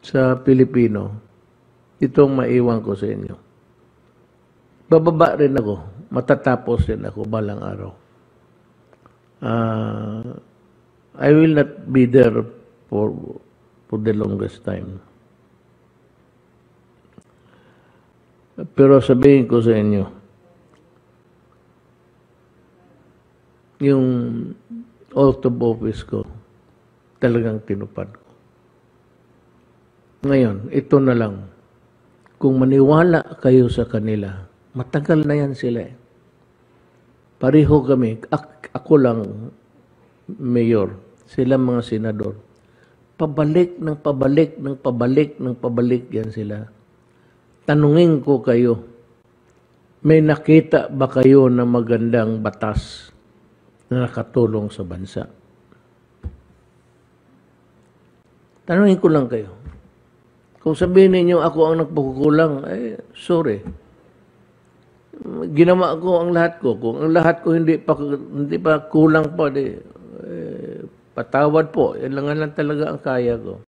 sa Pilipino, itong maiwan ko sa inyo. Bababa rin ako, matatapos rin ako balang araw. I will not be there for the longest time. Pero sabihin ko sa inyo, yung oath of office ko, talagang tinupad ko. Ngayon, ito na lang. Kung maniwala kayo sa kanila, matagal na yan sila eh. Pareho kami. Ako lang, mayor. Sila mga senador. Pabalik ng pabalik, ng pabalik, ng pabalik yan sila. Tanungin ko kayo, may nakita ba kayo na magandang batas na nakatulong sa bansa? Tanungin ko lang kayo. Kung sabihin ninyo ako ang nagpagkukulang, sorry. Ginawa ko ang lahat ko. Kung ang lahat ko hindi pa kulang pa, patawad po. Yan lang talaga ang kaya ko.